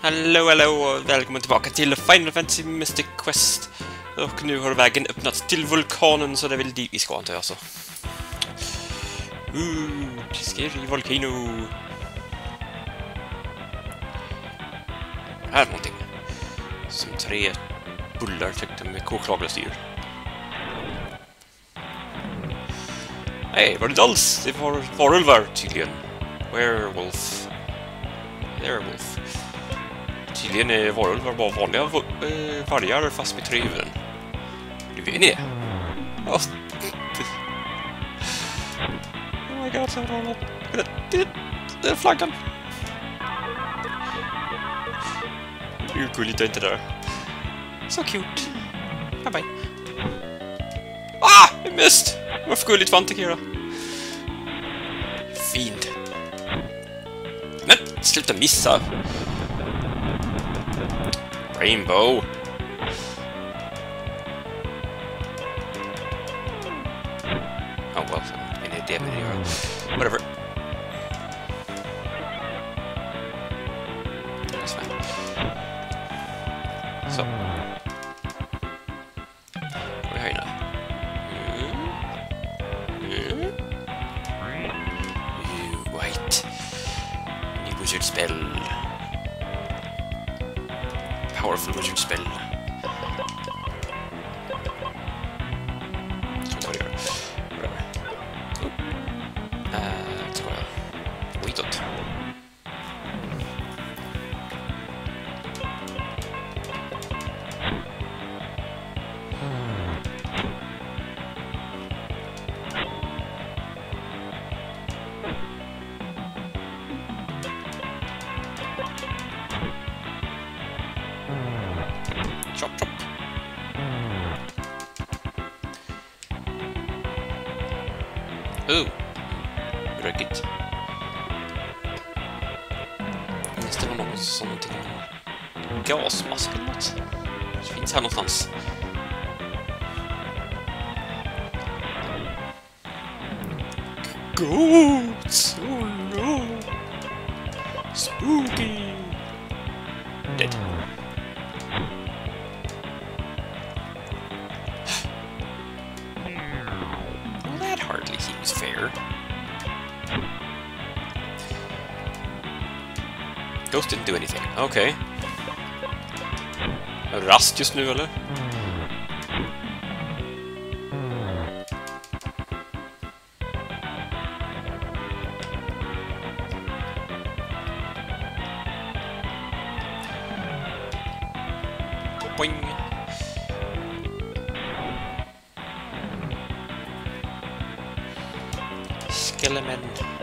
Hallå, hallå och välkommen tillbaka till Final Fantasy Mystic Quest. Och nu har vägen öppnats till vulkanen, så det är väl dit vi ska, antar jag så. Scary Volcano. Här är någonting. Som 3 bullar täckta med koklagelstyr. Nej, var det inte alls? Det var varulvar tydligen. Werewolf. Werewolf. Tydligen är varulvar bara vanliga vargar fast med 3 huvuden. Du vet ni? Oh my god, så har något. Det är flaggan. Hur gulligt är inte där? Så cute. Bye bye. Ah! Jag mist! Varför gulligt vann Tekira? Fint. Men sluta missa. Rainbow. Oh well, en idé med det gör. Whatever. Så. Vad är här inne? Wait. New wizard spell. Powerful wizard spell. Så tar det gör. Whatever. Ska jag. Skitåt. Chop, chop. Rökigt. Minns det var någon som någonting. Gasmask eller något. Det finns här någonstans. Goats! Oh no! Spooky! Dead. Hardly seems fair. Ghost didn't do anything. Okay. Rast just nu, eller? Boing. Skelemen.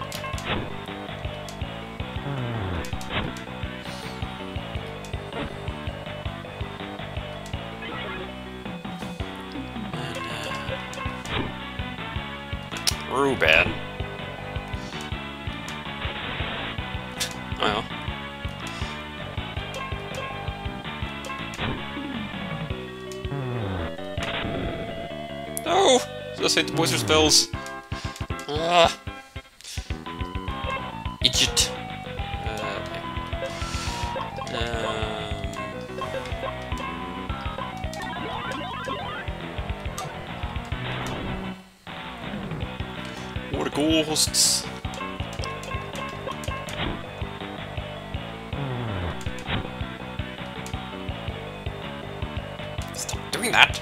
Ruben. Oh ja. No! Jag ser inte wizard spells. Idiot. Ghosts. Stop doing that.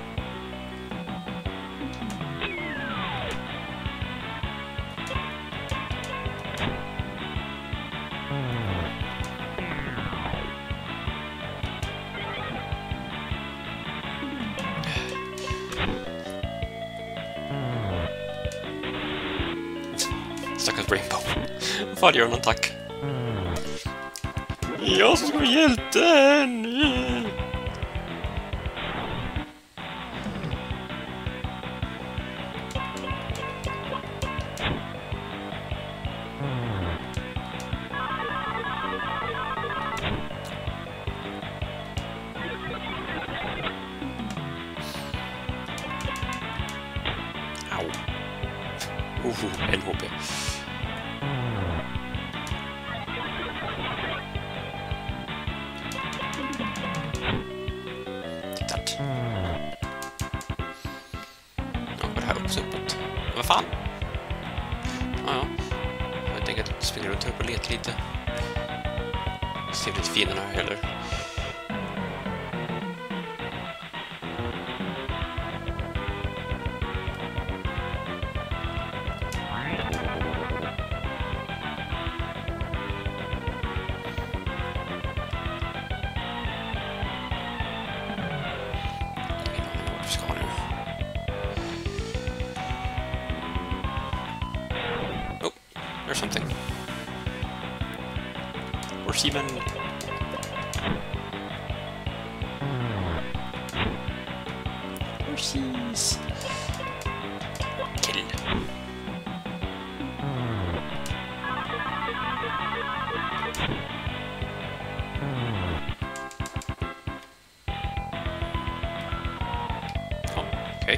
Stackars Rainbow. Fan, gör en attack. Jag som ska vara hjälten! Au. En HP. vad fan? Ja. Jag tänker att springa runt här och leta lite. Se lite fienderna här heller. Or something. Or seamen. Horses. Kill. Oh, okay.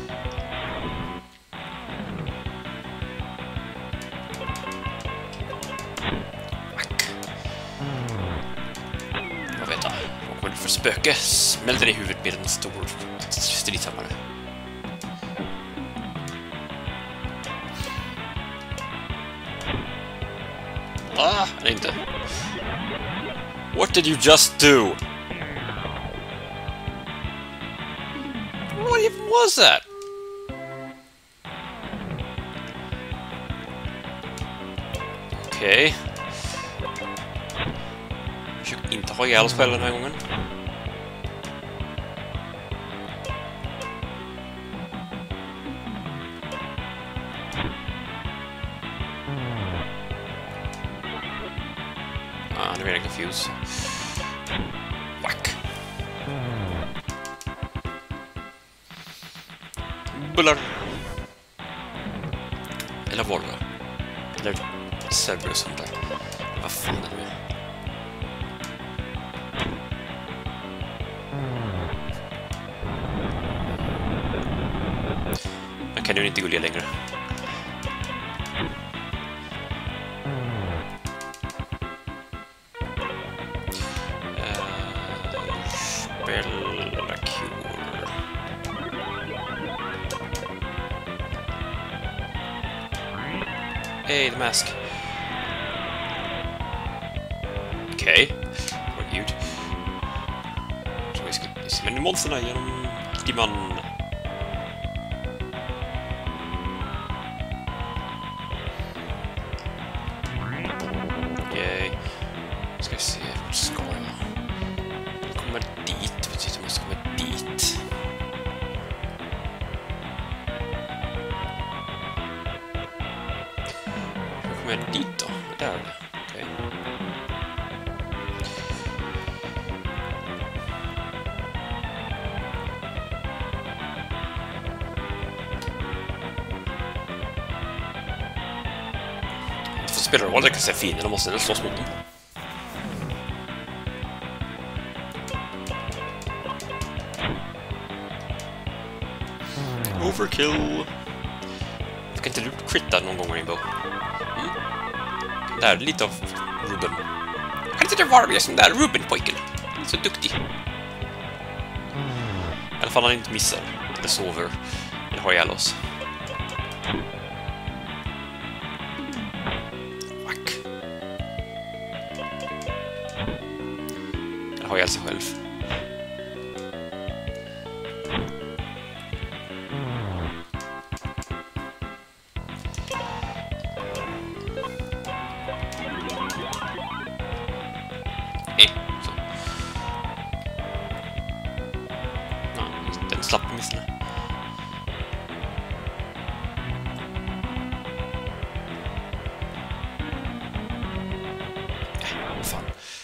För spöke smälter i huvudet med en stor stridshammare. Nej, inte. What did you just do? What even was that? Okej. Försök inte ha ihjäl oss själva den här gången. I'm very confused. Whack. Bullar. Eller Volvo. Eller Cerberus sånt där. Vad fan är det? Man kan ju inte gulliga längre. Hey, the mask. Okej. Vad gud. Så vi ska se med monsterna genom dimman. Okej. Ska vi se vart ska jag? Kommer dit. Precis, jag måste komma dit. Men dit då? Där är det. Okej. Det får spela roll, det kan säga fienden, måste den slåss mot dem. Overkill. Jag kan inte du critta någon gång, Rainbow? Där, lite av Ruben. Kan inte det vara med som där Ruben-pojken? Han är så duktig. I alla fall han inte missar. Eller sover. Eller har ihjäl oss. Fuck. Eller har ihjäl sig själv. Slapp missla. Fan.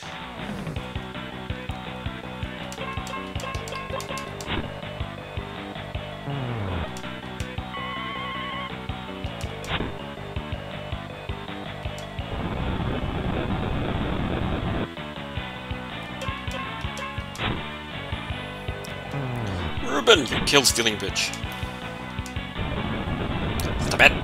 Ruben, you kill-stealing bitch. Stop it.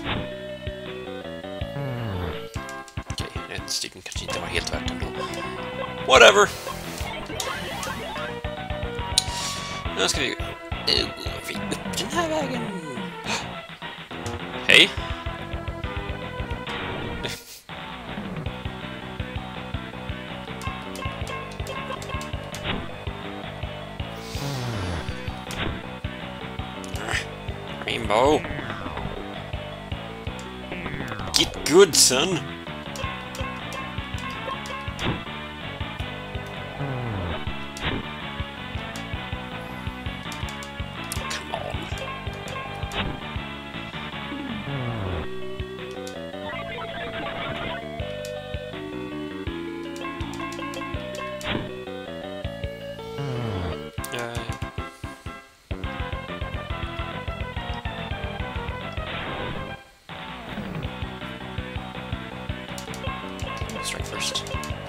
Okej, ett stycken kanske inte var helt värt ändå. Whatever. Nu ska vi... vi upp den här vägen. Hej. Rainbow. Get good, son. Come on. Strike first.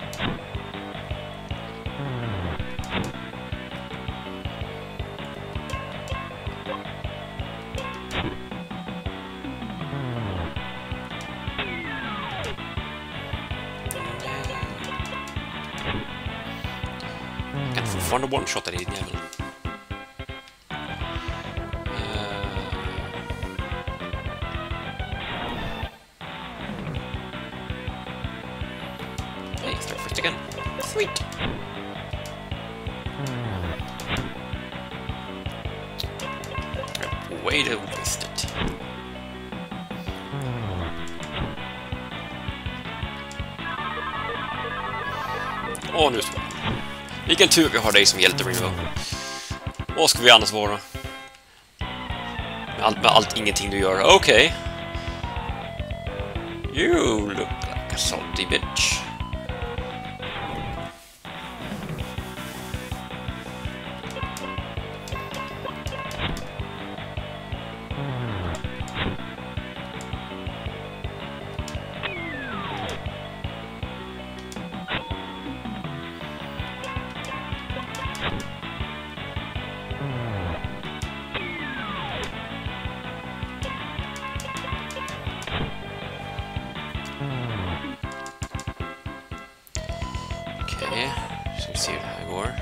Jag kan fortfarande one-shotta din jävel. Hey, start first again. Sweet. Way to waste it. Åh, nu så. Vilken tur vi har dig som hjälte, Rainbow. Vad ska vi annars vara? Med allt ingenting du gör. Okej. You look like a salty bitch. Okej, ska vi se hur det här går.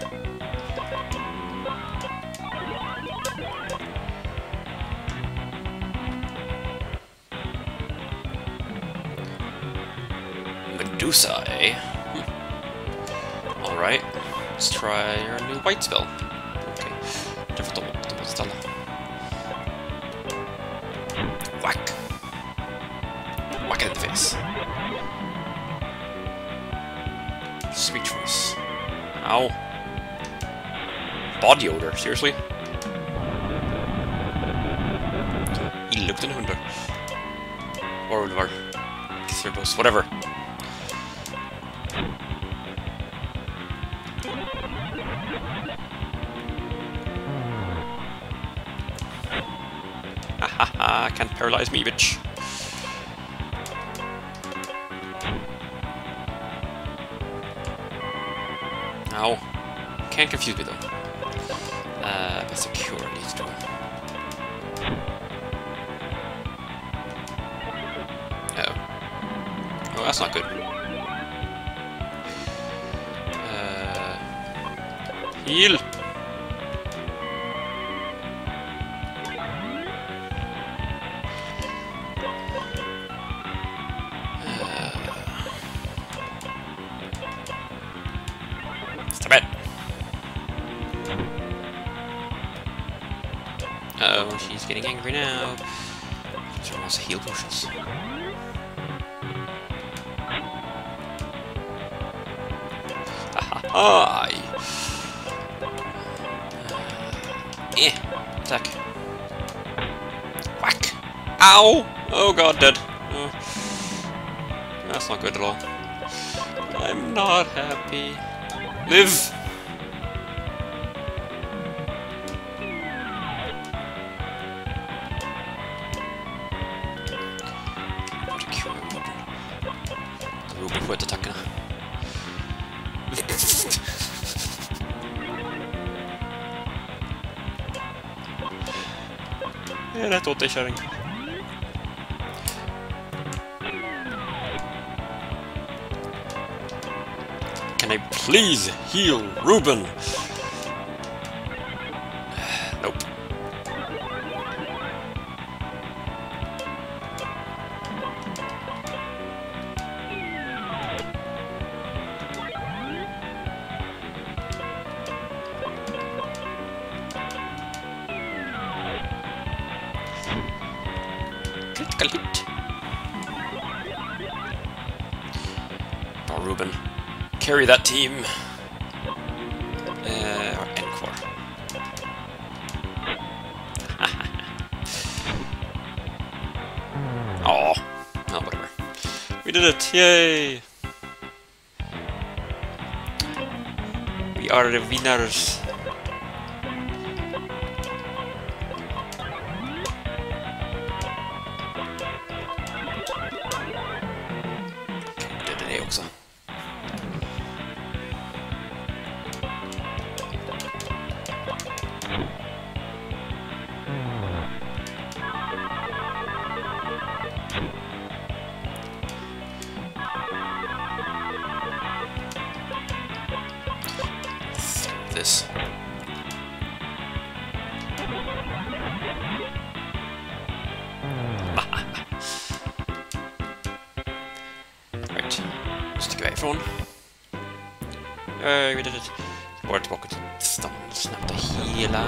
Medusa, eh? Alright, let's try our new white spell. Okay, därför ta bort dem ställa. Whack! Whack in the face. Sweet choice. Ow. Body odor, seriously? Illuktande hundar. Varulvar. Cerebos, whatever. Hahaha, can't paralyze me, bitch. Ow. Can't confuse me though. Secure needs to. Oh. Oh, that's not good. Heal! Stop it! Oh, she's getting angry now. She's almost heal potions. Aye. Attack. Whack! Ow! Oh god, dead. Oh. That's not good at all. I'm not happy. Live! Ruben sköt attackerna. Det är rätt åt dig, kärring. Can I Please heal Ruben. Nope. Critical hit. Oh, Ruben. Carry that team. Encore. Oh, whatever. We did it! Yay! We are the winners. Okay, det är det också. This. Right. Stick iväg ifrån. Vi did it. Bara tillbaka till stan. Snabbt och hela.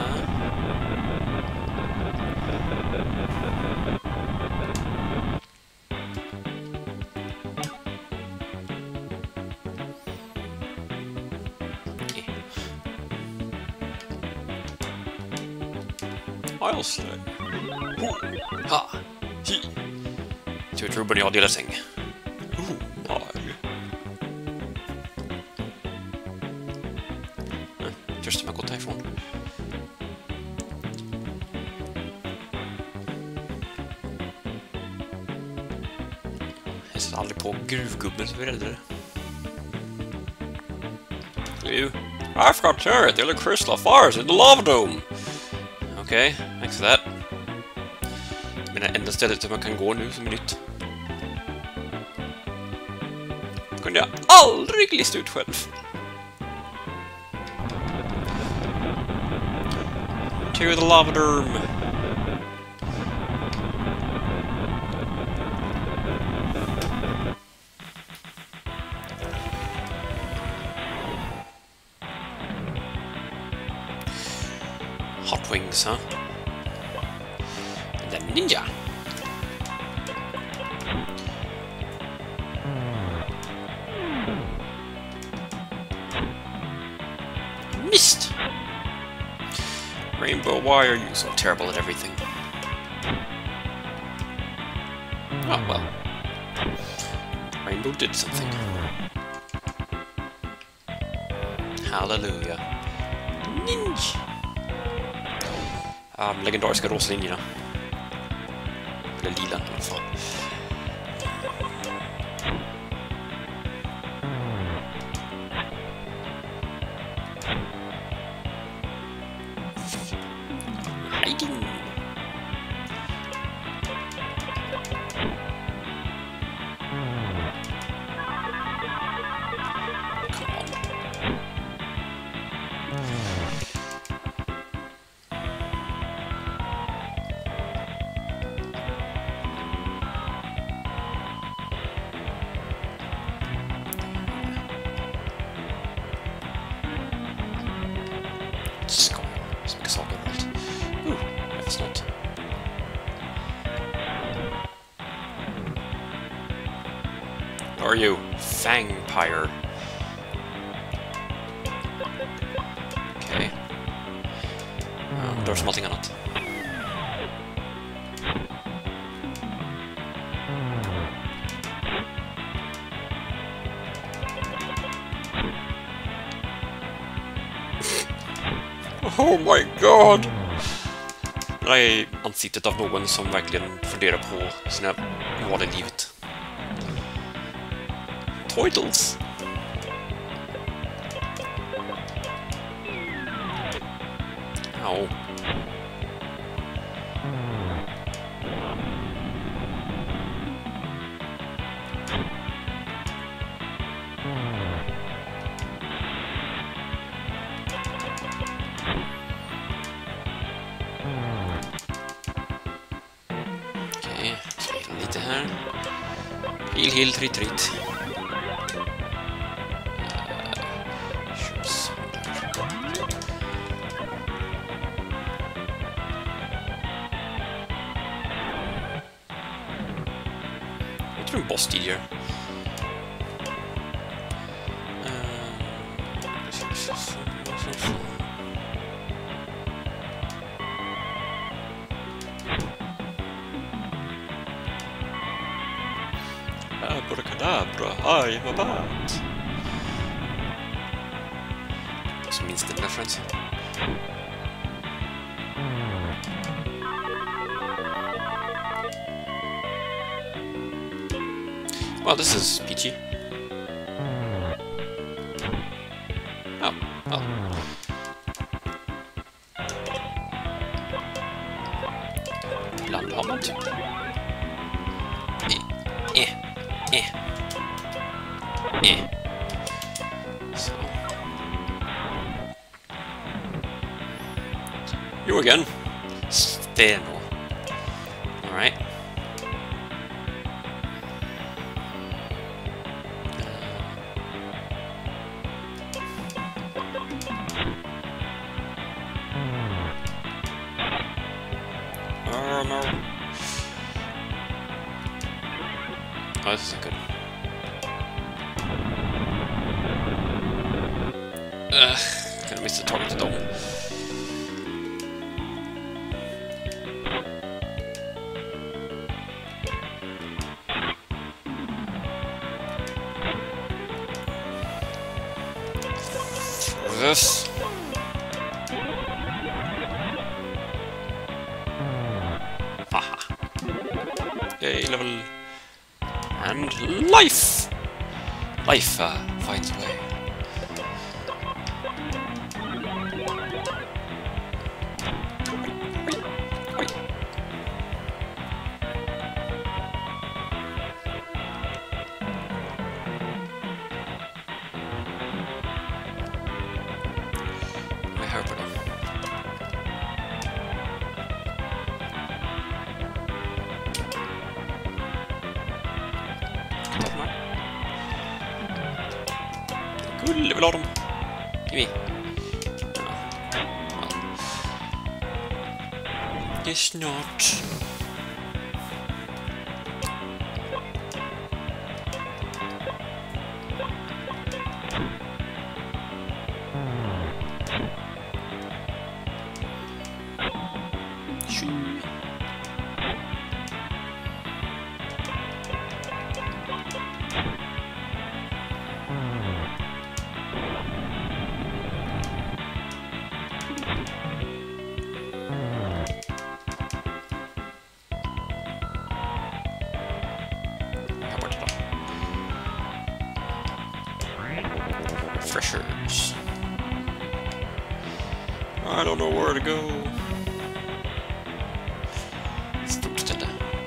I'll stay. Ha! Hi! Tur att Ruben och jag delar säng. Nej. Just man gått härifrån. Jag ser aldrig på gruvgubben som är äldre. You? I've got turret, the crystal fires in the lava dome. Okej, thanks for that. Men det enda stället där man kan gå nu som är nytt. Kunde jag aldrig lista ut själv. To the lava dome. Hot wings, huh? And then ninja. Missed. Rainbow, why are you so terrible at everything? Oh well. Rainbow did something. Hallelujah. Ninja. Legendariska råslinjerna. Eller lila i alla fall. Hiding. Come on. Skoj. Så mycket saker överallt. Jag får snart. Who are you? Fangpire. Okej. Det var som allting annat. Oh my god! Det här är ansiktet av någon som verkligen funderar på sina val i livet. Toidles! Ja. lite här. Hill, tritt. Jag tror en boss tidigare. Abracadabra, I'm about. Så minns det reference. Well, this is peachy. Oh, well. Ibland har man typ... So. You again. Steno. Alright. No. Oh, this isn't good. Gonna miss the target to them. This. Haha. Yay, level. And life! Life finds a way. Här på dem. Gulle vill ha dem. Gimme. Ja. Det är snart. Freshers. I don't know where to go. Stort ställe.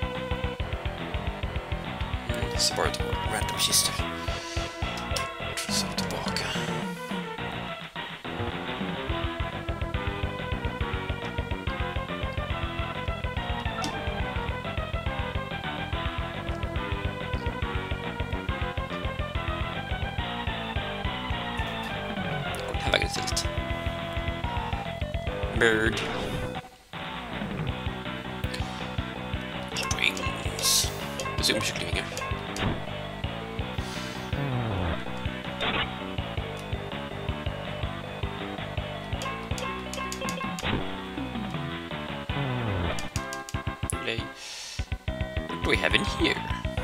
Det ser bara ut som random kistor. Så tillbaka. Vägen istället. Bird. Hot wings. Det ser kycklingar. What do we have in here?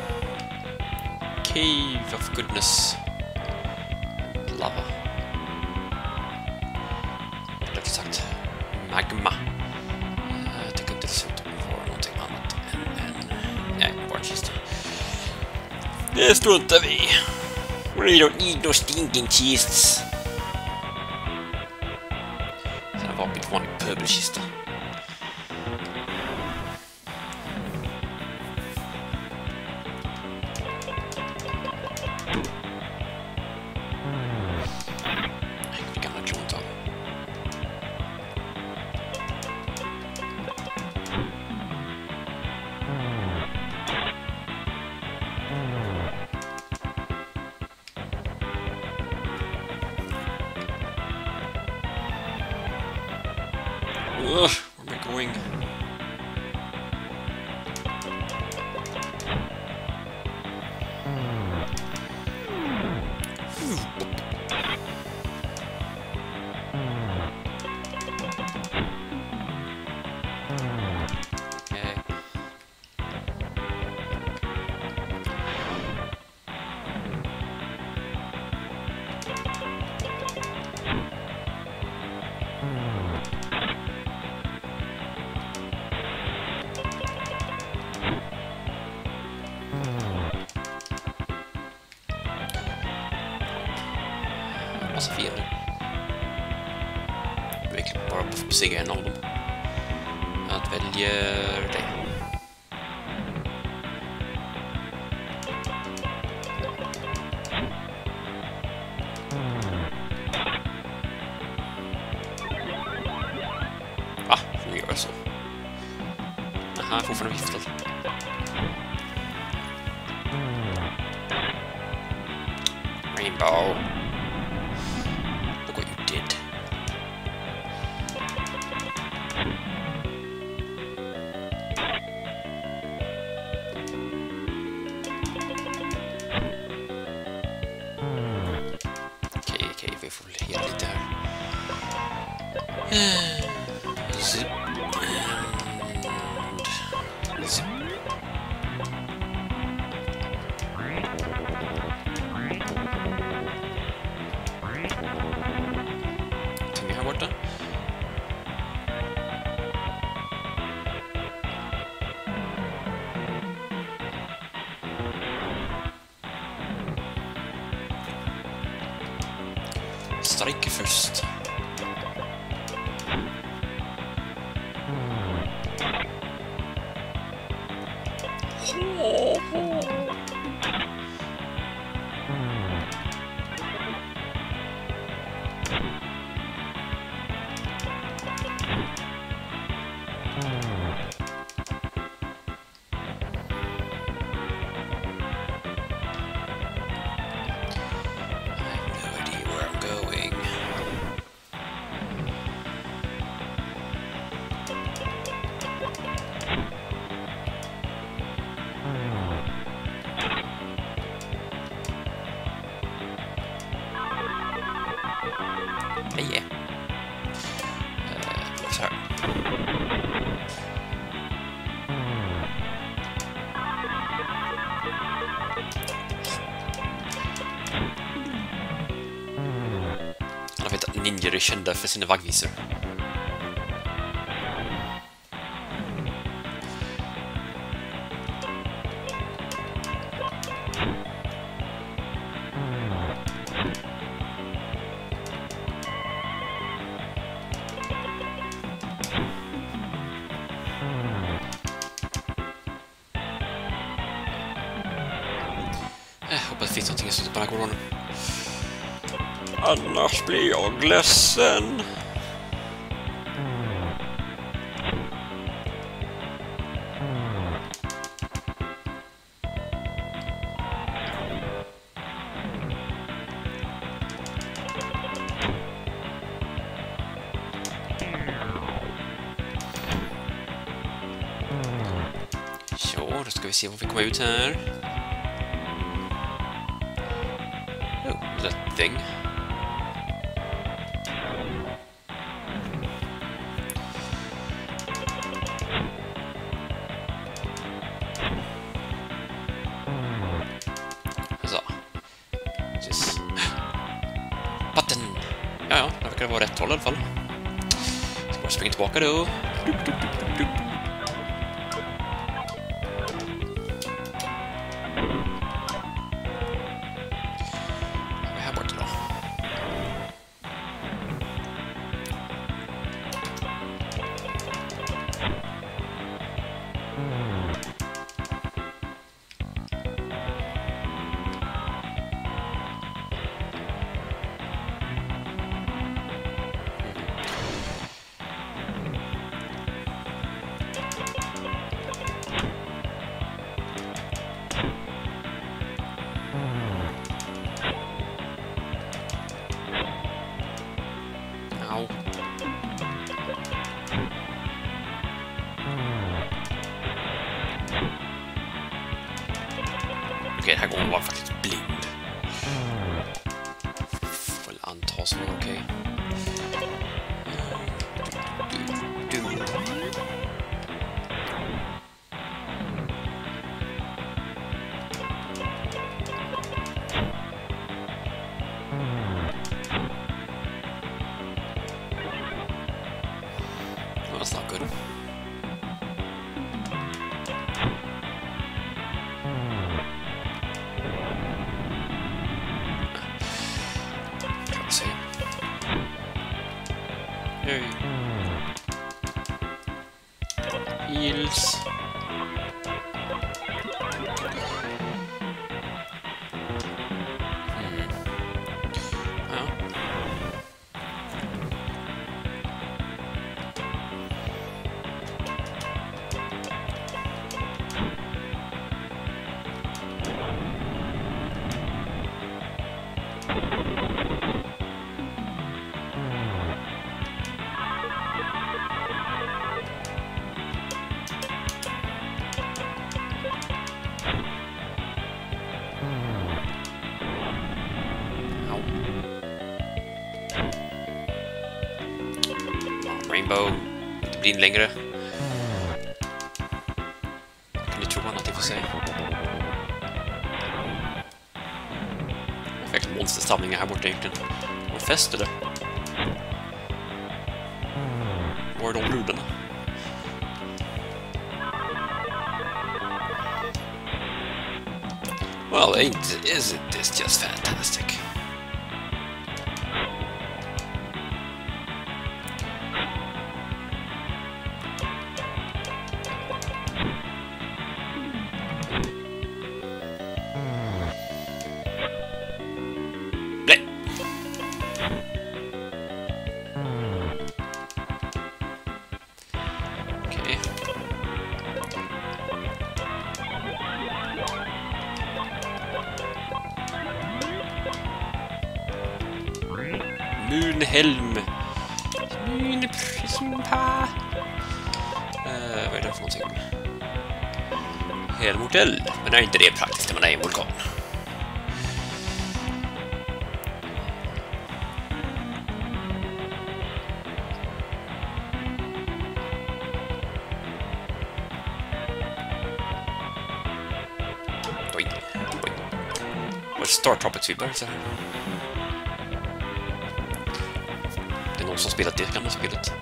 Cave of goodness. Lava. Sagt magma. Jag tycker inte det ser ut att vara någonting annat än nej, bara en kista. Det struntar vi. We don't need no stinking chests. Sen var mitt vanliga pöbelkista. massa fiender. Verkligen bara besegra en av dem. Jag väljer det. Va? Nu gör jag så. Aha, fortfarande viftad. Rainbow. Look what you did. Okej, vi får väl hela lite här. Zip. And zip. Någonting här borta. Strike först. Hej. Så här. Alla vet att ninjor är kända för sina vaggvisor. Hoppas det finns någonting i slutet på den här koronan. Annars blir jag ledsen. Så, då ska vi se vad vi kommer ut här. Oh, that thing. Så. Precis. Button. Ja, det verkar vara rätt håll i alla fall. Ska bara springa tillbaka då. Au. Okej, den här gången var jag faktiskt blind. Får väl anta som var okej. That's not good. Let's see. Hills. Ja. Rainbow, inte blind längre. Kan ni tro annat i och för sig? Perfekt monstersamlingar här borta egentligen. De fäster det. Var är de brudarna? Well, isn't this just fantastic? Moonhelm. Moonprismpa. Vad är det för någonting? Helmodell. Men är inte det praktiskt när man är i en vulkan? Oj. Vad är Star Tropics-vibbar så här? Det är någon som spelat det gamla spelet.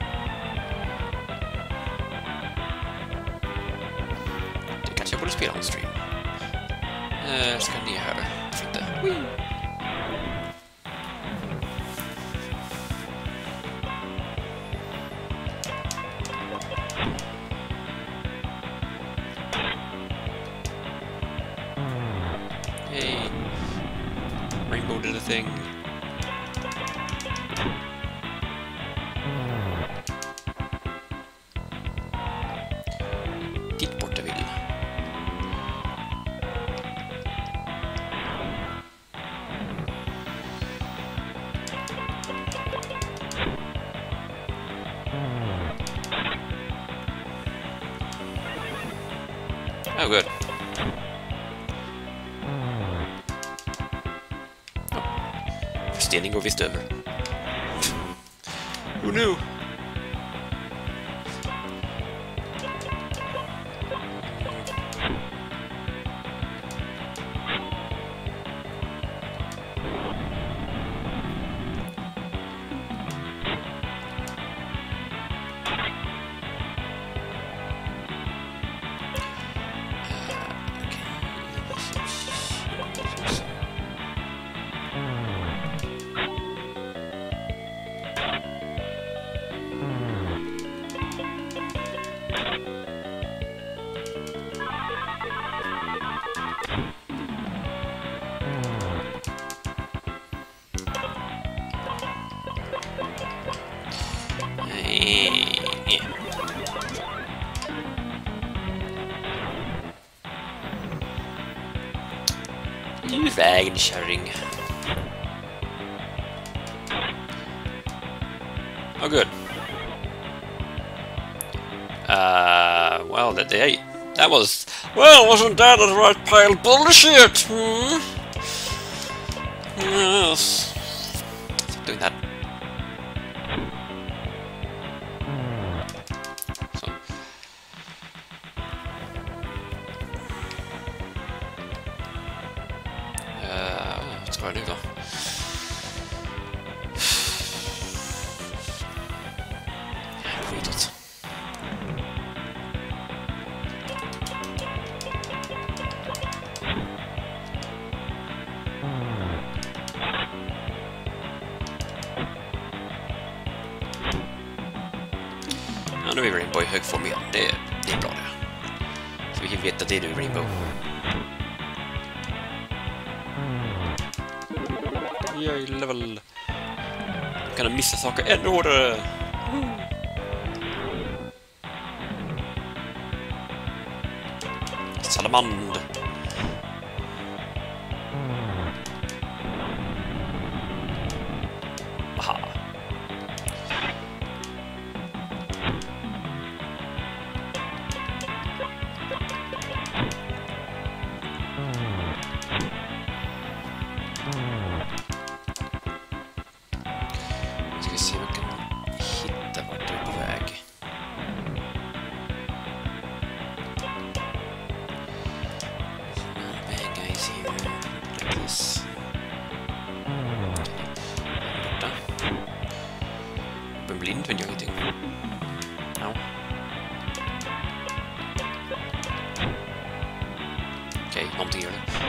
Det kanske jag borde spela on stream. Ska ner här. Inte. Hey. Rainbow did a thing. Dit bort jag vill. Oh, good. Förstening går visst över. Oh no! Vägen, kärring. Oh, good. Well, that was... Well, wasn't that a right pile of bullshit? Hmm? Yes. Stop doing that. So. Vad ska jag nu då? Skitåt. Ja, nu är Rainbow i hög form igen. Det är bra det. vet att det är du, Rainbow. Jag gillar väl... Kan jag missa saker ännu hårdare? Salamand. Aha. Ska vi se om jag kan hitta vart du är på väg. Bad guys here. Like this. Borta. Jag är blind, men gör ingenting. Ja. Okej, någonting gör det.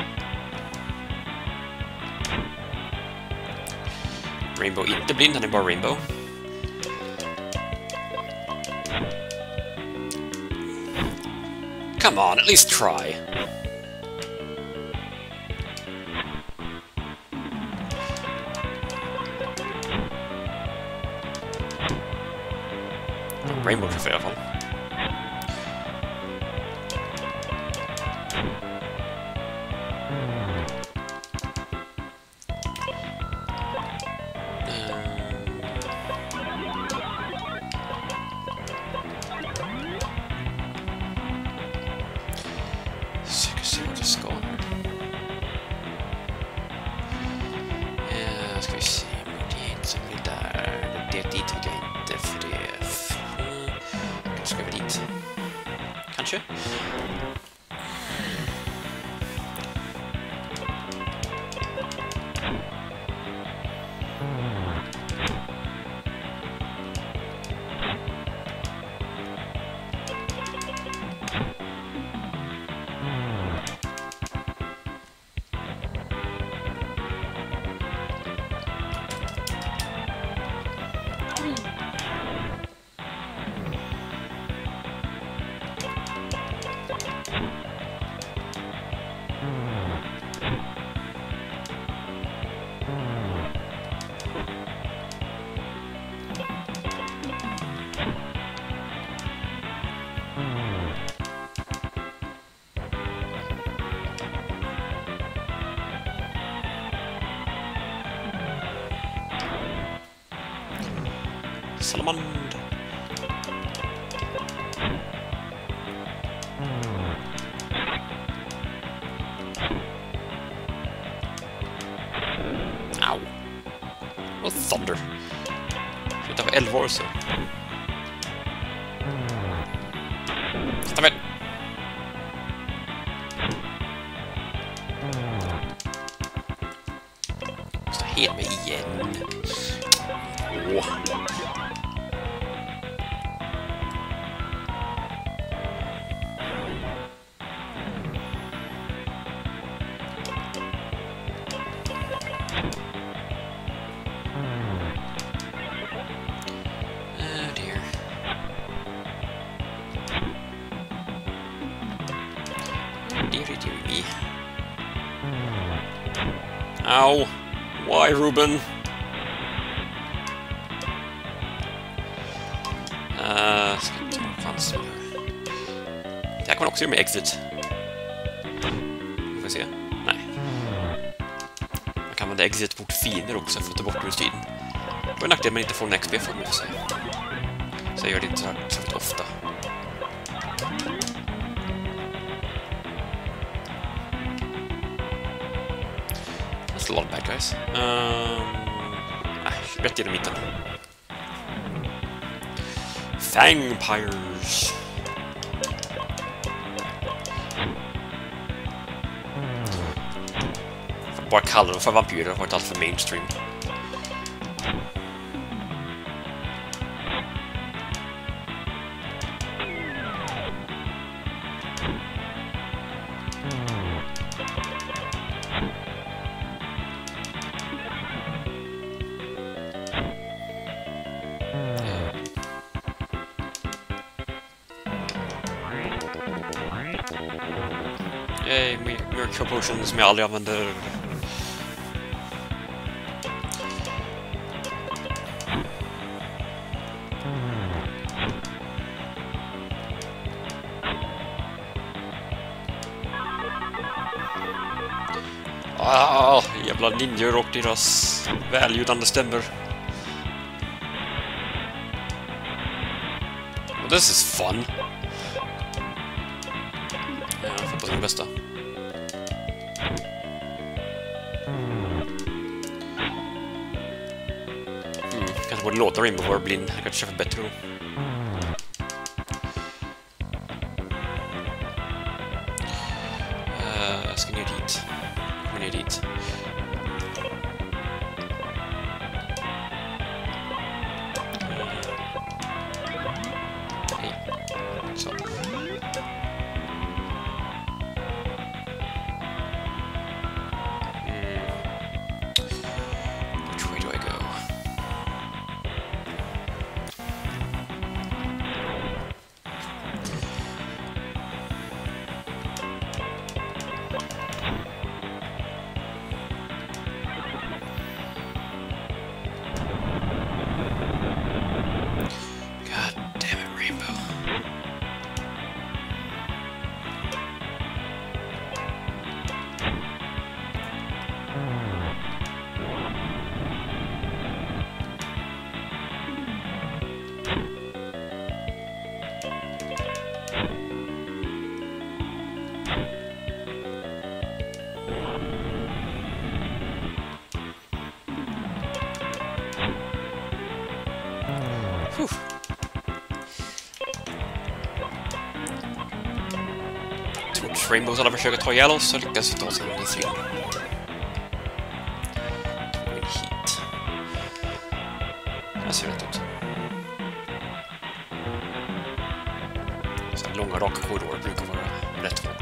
Rainbow inte blind, han är bara Rainbow. Come on, at least try. Rainbow träffar i alla fall. Ska se vad det ska här. Ska vi se. Det är inte så mycket där. Det dit vill jag inte för det. Då ska vi dit. Kanske. Salamand. Ow. What thunder? Sluta för 11 år så. Stop it. Måste hela mig igen. Åh. Deary. Ow! Why, Ruben? Ska inte vad fanns det här? Det här kan man också göra med exit. Vi får se. Nej. Man kan använda exit mot fiender också för att ta bort ur tiden. Det var en nackdel man inte får en XP för mig, så jag gör det inte så ofta. A lot of bad guys. Rätt genom mitten. Vampires. Bara kalla dem för vampyrer har varit allt för mainstream. Miracle Potion som jag aldrig använder. Jävla ninjor och deras välljudande stämmer. Well, this is fun. Jag får på det bästa. Kanske borde låta Rainbow War bli en kanske för bättre då. Jag ska ner dit. Kommer ner dit. Hej. Så. Which way do I go? Trots Rainbows alla försöker ta ihjäl oss så lyckas vi ta oss in i svinn. Hit. Här ser det ut. Så här långa raka korridorer brukar vara rätt håll.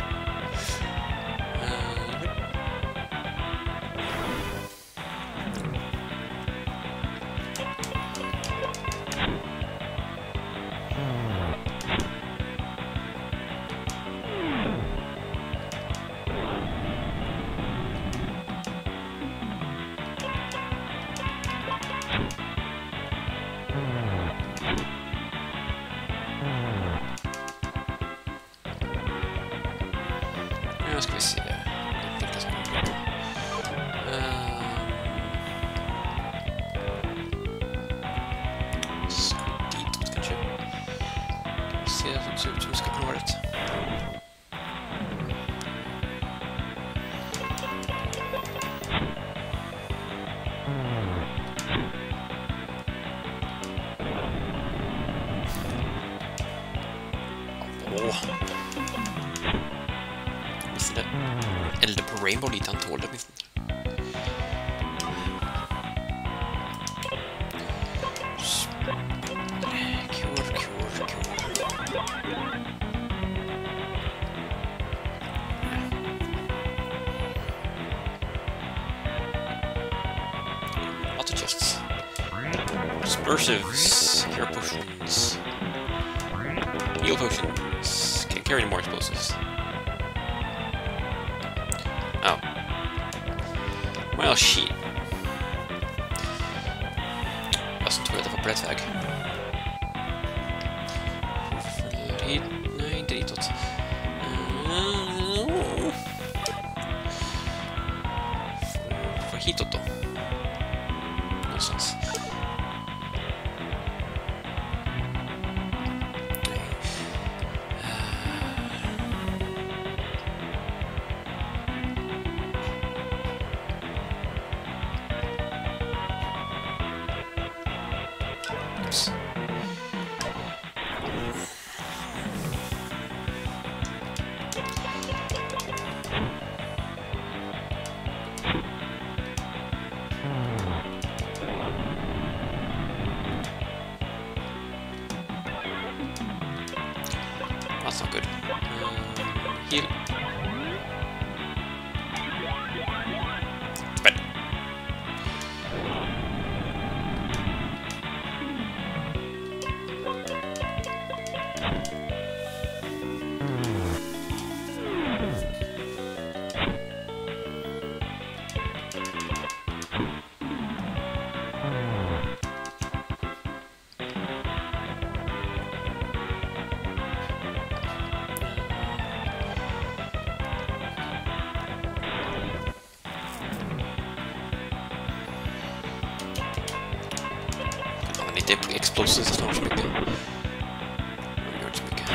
Nu ska vi se vilka som kommer på. Ska vi ditåt kanske? Det ser ut som vi ska kunna vara rätt. Eller på Rainbow lite han tål det minst. Lots of chests. Explosives, cure potions, heal potions. Can't carry any more explosives. Oh. Well, shit. Jag som tror att det var på rätt väg. Hit? Nej, inte ditåt. Får hitåt då. Någonstans. That's not good. Heal. Bad. inte explosives snart så mycket. De gör inte så mycket.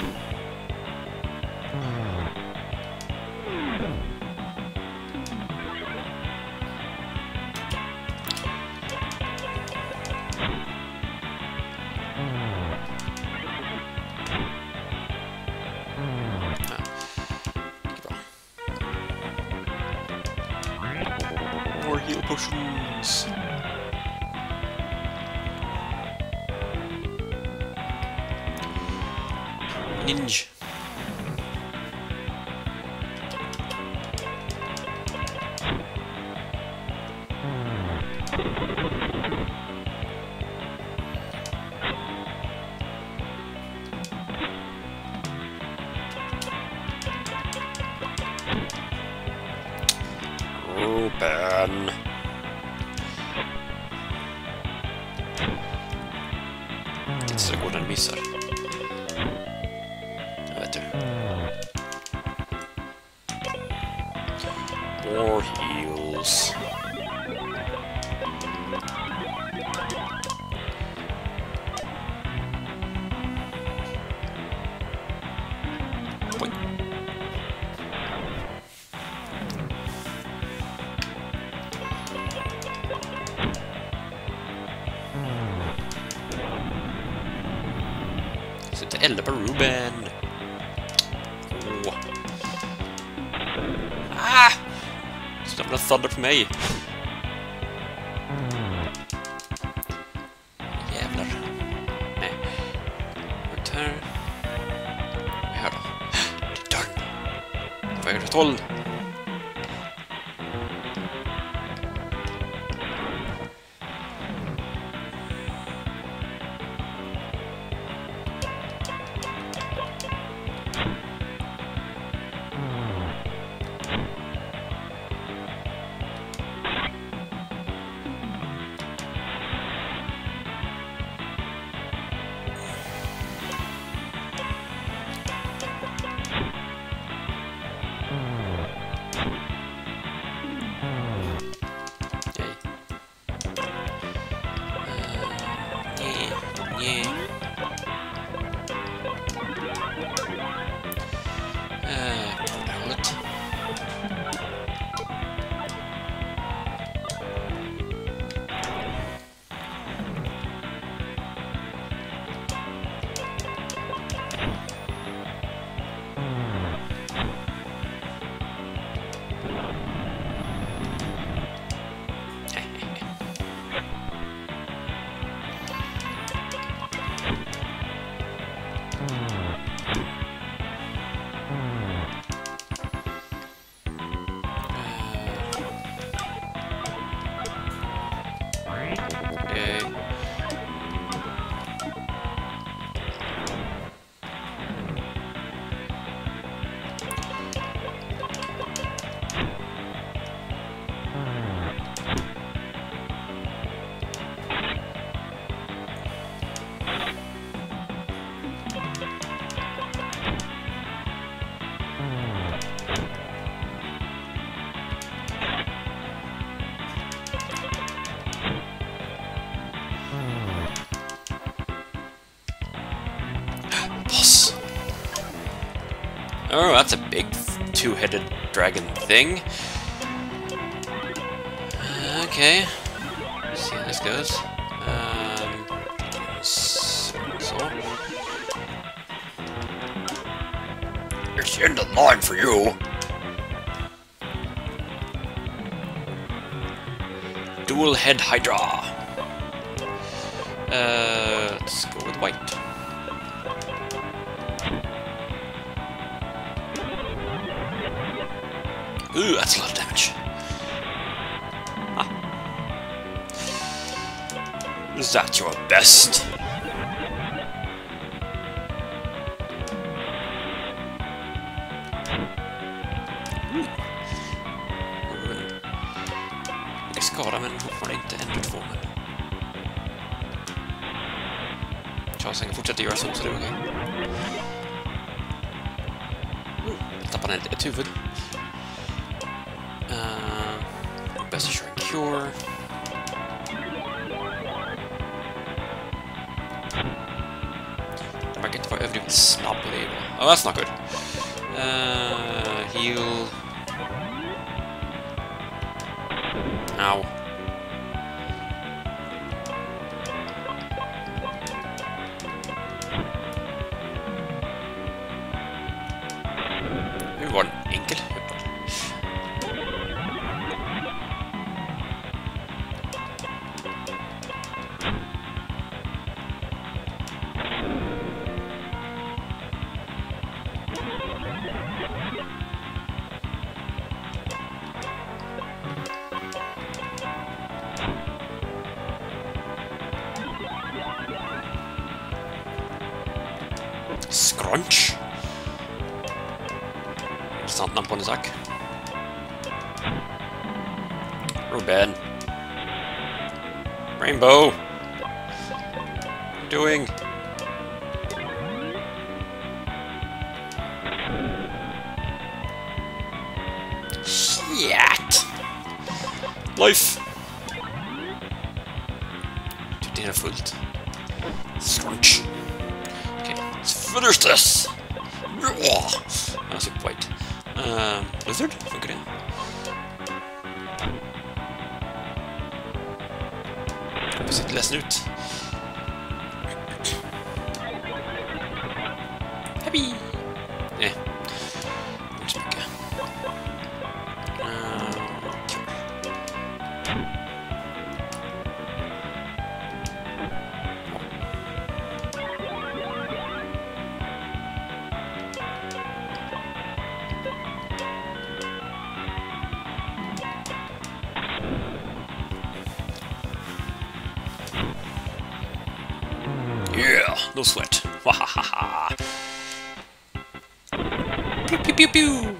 More heal potions. Ninja. Ruben. Inte så går den missar. Jag vet du. More heals. Boing. Sitter elda på Ruben. Åh. Ah! Sluta med thunder på mig. Jävlar. Nej. Return. Här då. Return. Vad är det? 12. Oh, that's a big two-headed dragon thing. Okay. Let's see how this goes. So. It's the end of the line for you. Dual head Hydra. Let's go with white. Ooh, that's a lot of damage. Ah. Is that your best? Det skadar men fortfarande inte en 2 men... Charles kan fortsätta göra så det är okej. Tappar han ett huvud. Best assuring cure. vara överdrivet snabb på det. Ja, that's not good. Heal. Ow. Nu var den enkel. Scrunch. Intressant namn på en sak. Ruben. Rainbow. What are you doing? Shit. Life. Det är fullt. Scrunch. Let's finish this! Jag ser på white. Lizard? Funkar det? Jag ser ledsen ut. Happy! Nej. Inte så mycket. Yeah, no sweat. Wahahaha. Pew pew pew pew.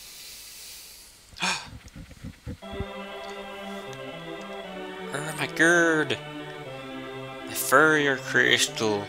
Oh my god. The furrier crystal.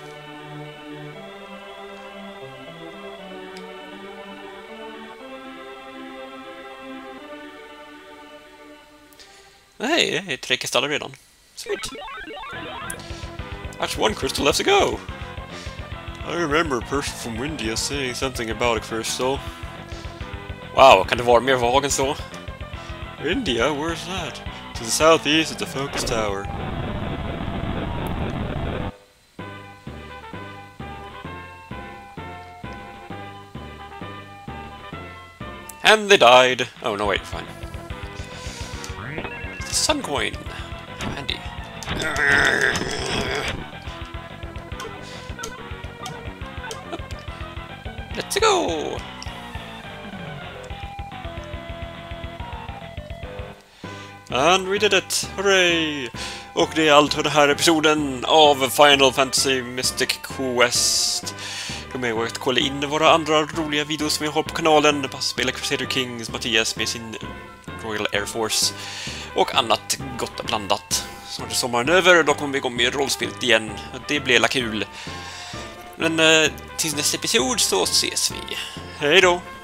Nej, det är 3 kristaller redan. Sweet. That's one crystal left to go. I remember a person from India saying something about a crystal. Wow, kan det vara mer vag än så? India? Where's that? To the southeast at the Focus Tower. And they died. Oh, no, wait, fine. The sun coin. Handy. Let's go! And we did it! Hooray! Och det är allt för den här episoden av Final Fantasy Mystic Quest. Glöm inte att kolla in våra andra roliga videos som vi har på kanalen. Bara spela Crusader Kings, Mattias med sin Royal Air Force och annat gott blandat. Snart är sommaren över och då kommer vi gå med rollspelet igen. Det blir la kul. Men tills nästa episod så ses vi. Hej då!